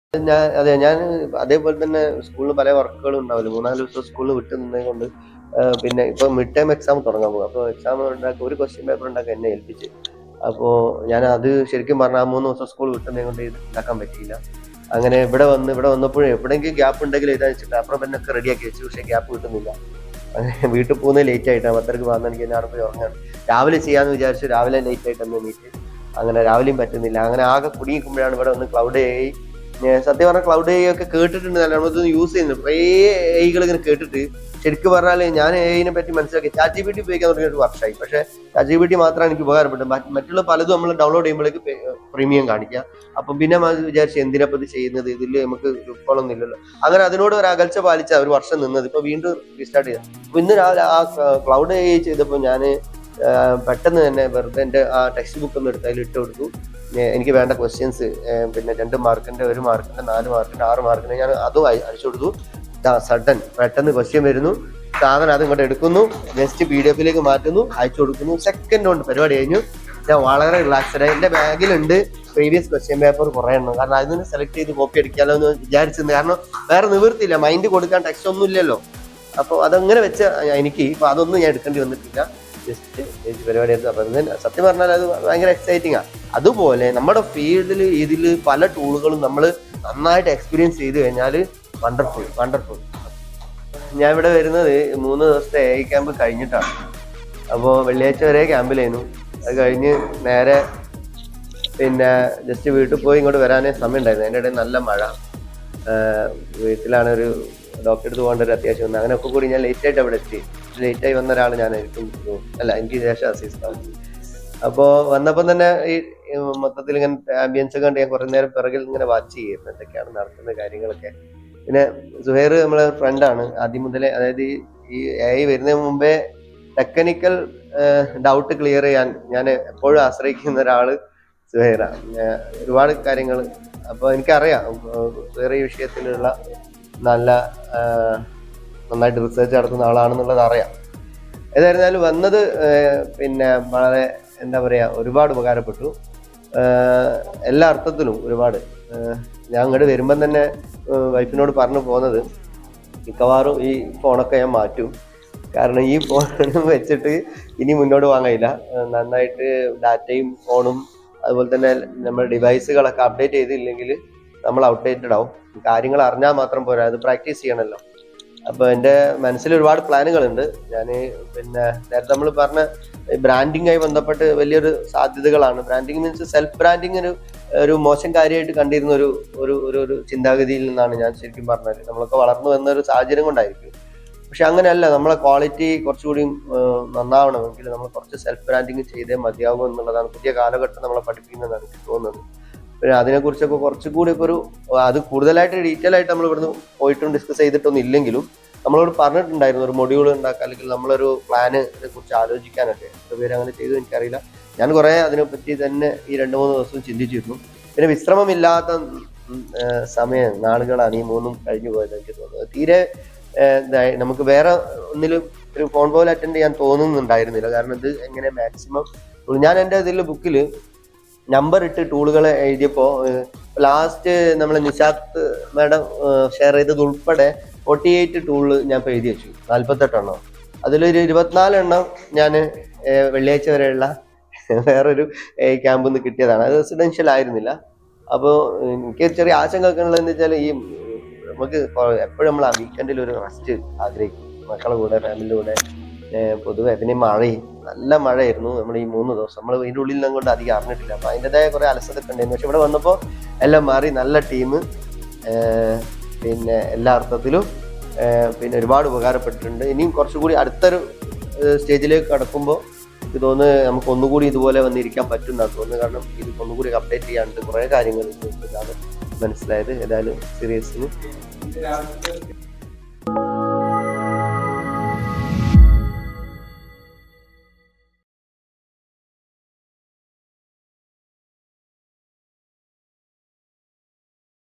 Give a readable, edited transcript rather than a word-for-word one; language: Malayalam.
ഞാൻ അതേപോലെ തന്നെ സ്കൂളിൽ പല വർക്കുകളും ഉണ്ടാവില്ല. 3-4 ദിവസം സ്കൂളിൽ വിട്ട് നിന്നത് കൊണ്ട് പിന്നെ ഇപ്പൊ മിഡ് ടൈം എക്സാം തുടങ്ങാൻ പോകും. അപ്പോൾ എക്സാം ഉണ്ടാക്കി ഒരു ക്വസ്റ്റ്യൻ പേപ്പർ ഉണ്ടാക്കി എന്നെ ഏൽപ്പിച്ച്. അപ്പോൾ ഞാൻ അത് ശരിക്കും പറഞ്ഞാൽ 3 ദിവസം സ്കൂൾ വിട്ടുന്നത് കൊണ്ട് ഇത് ഉണ്ടാക്കാൻ പറ്റിയില്ല. അങ്ങനെ ഇവിടെ വന്നപ്പോഴും എവിടെയെങ്കിലും ഗ്യാപ്പ് ഉണ്ടെങ്കിൽ എഴുതാൻ വെച്ചിട്ട് പേപ്പർ പെന്നൊക്കെ റെഡിയാക്കി വെച്ചു. പക്ഷേ ഗ്യാപ്പ് കിട്ടുന്നില്ല. അങ്ങനെ വീട്ടിൽ പോകുന്നത് ലേറ്റ് ആയിട്ടാണ്. 10:30 വന്നെനിക്ക് ഞാൻ അവിടെ പോയി ഉറങ്ങാണ്. രാവിലെ ചെയ്യാമെന്ന് വിചാരിച്ചു. രാവിലെ ലേറ്റ് ആയിട്ട് ഒന്ന് എണീറ്റ് അങ്ങനെ രാവിലെയും പറ്റുന്നില്ല. അങ്ങനെ ആകെ കുടുങ്ങിക്കുമ്പോഴാണ് ഇവിടെ ഒന്ന് ക്ലൗഡ് AI. സത്യം പറഞ്ഞാൽ ക്ലൗഡ് AI ഒക്കെ കേട്ടിട്ടുണ്ട്, നമ്മളിതൊന്നും യൂസ് ചെയ്യുന്നത് കുറേ AI ഇങ്ങനെ കേട്ടിട്ട്. ശരിക്കും പറഞ്ഞാൽ ഞാൻ AI പറ്റി മനസ്സിലാക്കി ChatGPT ഉപയോഗിക്കാൻ തുടങ്ങിയിട്ട് വർഷമായി. പക്ഷേ ChatGPT മാത്രമാണ് എനിക്ക് ഉപകാരപ്പെട്ടത്. മറ്റുള്ള പലതും നമ്മൾ ഡൗൺലോഡ് ചെയ്യുമ്പോഴേക്ക് പ്രീമിയം കാണിക്കുക. അപ്പം പിന്നെ വിചാരിച്ചു എന്തിനപ്പോൾ ഇത് ചെയ്യുന്നത്, ഇതിൽ നമുക്ക് ഉൾക്കൊള്ളുന്നില്ലല്ലോ. അങ്ങനെ അതിനോട് ഒരു അകൽച്ച പാലിച്ച ഒരു വർഷം നിന്നത്. ഇപ്പോൾ വീണ്ടും റീസ്റ്റാർട്ട് ചെയ്ത. അപ്പോൾ ഇന്ന് രാവിലെ ആ ക്ലൗഡ് AI ചെയ്തപ്പോൾ ഞാൻ പെട്ടെന്ന് തന്നെ വെറുതെ എൻ്റെ ആ ടെക്സ്റ്റ് ബുക്ക് ഒന്ന് എടുത്ത് അതിൽ ഇട്ട് കൊടുത്തു. എനിക്ക് വേണ്ട ക്വസ്റ്റ്യൻസ്, പിന്നെ 2 മാർക്കിൻ്റെ 1 മാർക്കിൻ്റെ 4 മാർക്കിൻ്റെ 6 മാർക്കിൻ്റെ ഞാൻ അതും അയച്ചു കൊടുത്തു. സഡൻ പെട്ടെന്ന് ക്വസ്റ്റ്യൻ വരുന്നു, സാധനം അത് ഇങ്ങോട്ട് എടുക്കുന്നു, ജസ്റ്റ് PDF മാറ്റുന്നു, അയച്ചു കൊടുക്കുന്നു. സെക്കൻഡ് കൊണ്ട് പരിപാടി കഴിഞ്ഞു. ഞാൻ വളരെ റിലാക്സ്ഡ് ആയി. എൻ്റെ ബാഗിലുണ്ട് പ്രീവിയസ് ക്വസ്റ്റ്യൻ പേപ്പർ കുറേ എണ്ണം. കാരണം അതിൽ നിന്ന് സെലക്ട് ചെയ്ത് കോപ്പി അടിക്കാമല്ലോ എന്ന് വിചാരിച്ചിരുന്നു. കാരണം വേറെ നിവൃത്തിയില്ല, മൈൻഡ് കൊടുക്കാൻ ടെക്സ്റ്റ് ഒന്നും ഇല്ലല്ലോ. അപ്പോൾ അതങ്ങനെ വെച്ച് എനിക്ക് ഇപ്പോൾ അതൊന്നും ഞാൻ എടുക്കേണ്ടി വന്നിട്ടില്ല. ജസ്റ്റ് പരിപാടി എടുത്ത്. അപ്പം സത്യം പറഞ്ഞാൽ അത് ഭയങ്കര എക്സൈറ്റിംഗ് ആണ്. അതുപോലെ നമ്മുടെ ഫീൽഡിൽ ഇതിൽ പല ടൂളുകളും നമ്മൾ നന്നായിട്ട് എക്സ്പീരിയൻസ് ചെയ്ത് കഴിഞ്ഞാൽ വണ്ടർഫുൾ. ഞാൻ ഇവിടെ വരുന്നത് 3 ദിവസത്തെ AI ക്യാമ്പ് കഴിഞ്ഞിട്ടാണ്. അപ്പോൾ വെള്ളിയാഴ്ച വരെ ക്യാമ്പിലായിരുന്നു. അത് കഴിഞ്ഞ് നേരെ പിന്നെ ജസ്റ്റ് വീട്ടിൽ പോയി ഇങ്ങോട്ട് വരാനേ സമയം ഉണ്ടായിരുന്നു. അതിൻ്റെ ഇടയിൽ നല്ല മഴ. വീട്ടിലാണ് ഒരു ഡോക്ടറെ അടുത്ത് പോകേണ്ട ഒരു അത്യാവശ്യം വന്നത്. അങ്ങനെയൊക്കെ കൂടി ഞാൻ ലേറ്റായിട്ട് അവിടെ എത്തി. ലേറ്റായി വന്ന ഒരാൾ എനിക്ക് ശേഷം അസിസ്റ്റാണ്. അപ്പോൾ വന്നപ്പം തന്നെ ഈ മൊത്തത്തിൽ ഇങ്ങനെ ആംബിയൻസ് ഒക്കെ കണ്ട് ഞാൻ കുറേ നേരം പിറകിൽ ഇങ്ങനെ വാച്ച് ചെയ്യുന്നു എന്തൊക്കെയാണ് നടക്കുന്ന കാര്യങ്ങളൊക്കെ. പിന്നെ സുഹൈർ നമ്മളെ ഫ്രണ്ടാണ് ആദ്യം മുതലേ. അതായത് ഈ AI വരുന്നതിന് മുമ്പേ ടെക്നിക്കൽ ഡൗട്ട് ക്ലിയർ ചെയ്യാൻ ഞാൻ എപ്പോഴും ആശ്രയിക്കുന്ന ഒരാൾ സുഹൈറാണ്. ഒരുപാട് കാര്യങ്ങൾ അപ്പോൾ എനിക്കറിയാം സുഹൈർ ഈ വിഷയത്തിലുള്ള നന്നായിട്ട് റിസർച്ച് നടത്തുന്ന ആളാണെന്നുള്ളത് അറിയാം. ഏതായിരുന്നാലും വന്നത് പിന്നെ വളരെ എന്താ പറയുക, ഒരുപാട് ഉപകാരപ്പെട്ടു എല്ലാ അർത്ഥത്തിലും. ഒരുപാട് ഞാൻ അങ്ങോട്ട് വരുമ്പം തന്നെ വൈഫിനോട് പറഞ്ഞു പോകുന്നത് മിക്കവാറും ഈ ഫോണൊക്കെ ഞാൻ മാറ്റും. കാരണം ഈ ഫോൺ വെച്ചിട്ട് ഇനി മുന്നോട്ട് പോകാൻ കഴിയില്ല. നന്നായിട്ട് ഡാറ്റയും ഫോണും അതുപോലെ തന്നെ നമ്മുടെ ഡിവൈസുകളൊക്കെ അപ്ഡേറ്റ് ചെയ്തില്ലെങ്കിൽ നമ്മൾ ഔട്ട്ഡേറ്റഡ് ആവും. കാര്യങ്ങൾ അറിഞ്ഞാൽ മാത്രം പോരാ, അത് പ്രാക്ടീസ് ചെയ്യണമല്ലോ. അപ്പോൾ എൻ്റെ മനസ്സിൽ ഒരുപാട് പ്ലാനുകളുണ്ട്. ഞാൻ പിന്നെ നേരത്തെ നമ്മൾ പറഞ്ഞ ബ്രാൻഡിങ്ങായി ബന്ധപ്പെട്ട് വലിയൊരു സാധ്യതകളാണ്. ബ്രാൻഡിങ് മീൻസ് സെൽഫ് ബ്രാൻഡിങ് ഒരു മോശം കാര്യമായിട്ട് കണ്ടിരുന്ന ഒരു ചിന്താഗതിയിൽ നിന്നാണ് ഞാൻ ശരിക്കും പറഞ്ഞത്. നമ്മളൊക്കെ വളർന്നു വന്ന ഒരു സാഹചര്യം കൊണ്ടായിരിക്കും. പക്ഷെ അങ്ങനെയല്ല, നമ്മളെ ക്വാളിറ്റി കുറച്ചുകൂടി നന്നാവണമെങ്കിൽ നമ്മൾ കുറച്ച് സെൽഫ് ബ്രാൻഡിങ് ചെയ്തേ മതിയാകും എന്നുള്ളതാണ് പുതിയ കാലഘട്ടം നമ്മളെ പഠിപ്പിക്കുന്നതാണ് എനിക്ക് തോന്നുന്നത്. പിന്നെ അതിനെക്കുറിച്ചൊക്കെ കുറച്ചുകൂടി ഇപ്പോൾ അത് കൂടുതലായിട്ട് ഡീറ്റെയിൽ ആയിട്ട് നമ്മൾ ഇവിടുന്ന് പോയിട്ടും ഡിസ്കസ് ചെയ്തിട്ടൊന്നും ഇല്ലെങ്കിലും നമ്മളോട് പറഞ്ഞിട്ടുണ്ടായിരുന്നു ഒരു മൊഡ്യൂൾ ഉണ്ടാക്കുക, അല്ലെങ്കിൽ നമ്മളൊരു പ്ലാനെ കുറിച്ച് ആലോചിക്കാനൊക്കെ. എത്ര പേര് അങ്ങനെ ചെയ്തു എനിക്കറിയില്ല. ഞാൻ കുറേ അതിനെപ്പറ്റി തന്നെ ഈ 2-3 ദിവസം ചിന്തിച്ചിരുന്നു. പിന്നെ വിശ്രമമില്ലാത്ത നാളുകളാണ് ഈ 3 കഴിഞ്ഞു പോയത് എനിക്ക് തോന്നുന്നത്. തീരെ നമുക്ക് വേറെ ഒന്നിലും ഒരു ഫോൺ കോൾ അറ്റൻഡ് ചെയ്യാൻ തോന്നുന്നുണ്ടായിരുന്നില്ല. കാരണം ഇത് എങ്ങനെ മാക്സിമം ഞാൻ എൻ്റെ ഇതിൽ ബുക്കിൽ നമ്പർ ഇട്ട് ടൂളുകൾ എഴുതിയപ്പോൾ ലാസ്റ്റ് നമ്മൾ നിശാത്ത് മാഡം ഷെയർ ചെയ്തത് ഉൾപ്പെടെ 48 ടൂള് ഞാൻ ഇപ്പോൾ എഴുതി വെച്ചു. 48 എണ്ണം. അതിലൊരു 24 എണ്ണം ഞാൻ വെള്ളിയാഴ്ച വരെയുള്ള വേറൊരു ക്യാമ്പിൽ നിന്ന് കിട്ടിയതാണ്. അത് റെസിഡൻഷ്യൽ ആയിരുന്നില്ല. അപ്പോൾ എനിക്ക് ചെറിയ ആശങ്കയൊക്കെ ഉള്ളതെന്ന് വെച്ചാൽ ഈ നമുക്ക് എപ്പോഴും നമ്മൾ ആ വീക്കെൻഡിൽ ഒരു റെസ്റ്റ് ആഗ്രഹിക്കും. മക്കളുടെ കൂടെ, ഫാമിലിയുടെ കൂടെ. പൊതുവെ പിന്നെ മഴയും നല്ല മഴയായിരുന്നു നമ്മൾ ഈ 3 ദിവസം. നമ്മൾ ഇതിൻ്റെ ഉള്ളിൽ നിന്നും കൊണ്ട് അധികം അറിഞ്ഞിട്ടില്ല. അപ്പോൾ അതിൻ്റെതായ കുറേ അലസതൊക്കെ ഉണ്ടായിരുന്നു. പക്ഷെ ഇവിടെ വന്നപ്പോൾ എല്ലാം മാറി. നല്ല ടീം, പിന്നെ എല്ലാ അർത്ഥത്തിലും പിന്നെ ഒരുപാട് ഉപകാരപ്പെട്ടിട്ടുണ്ട്. ഇനിയും കുറച്ചുകൂടി അടുത്തൊരു സ്റ്റേജിലേക്ക് കടക്കുമ്പോൾ എനിക്ക് തോന്നുന്നു നമുക്ക് ഒന്നുകൂടി ഇതുപോലെ വന്നിരിക്കാൻ പറ്റും എന്നാണ് തോന്നുന്നത്. കാരണം ഇത് ഒന്നുകൂടി അപ്ഡേറ്റ് ചെയ്യാണ്ട് കുറേ കാര്യങ്ങൾ ഇതാണ് മനസ്സിലായത്. ഏതായാലും സീരിയസിന്